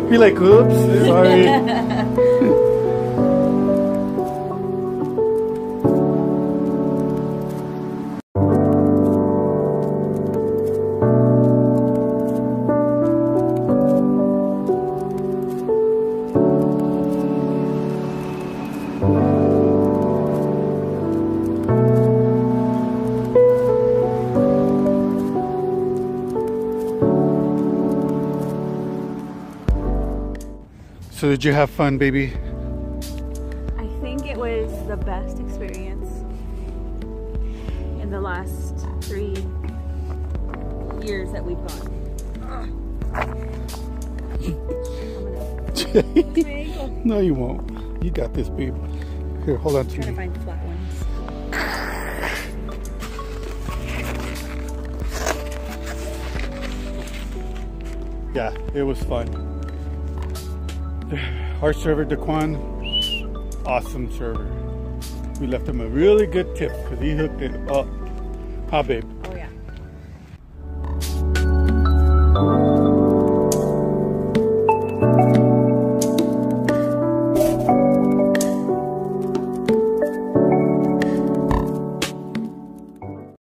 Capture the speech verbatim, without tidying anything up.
Be like, oops, sorry. So did you have fun, baby? I think it was the best experience in the last three years that we've gone. No, you won't. You got this, babe. Here, hold on to me. I'm trying to find flat ones. Yeah, it was fun. Our server, Daquan, awesome server. We left him a really good tip because he hooked it up. Huh, babe?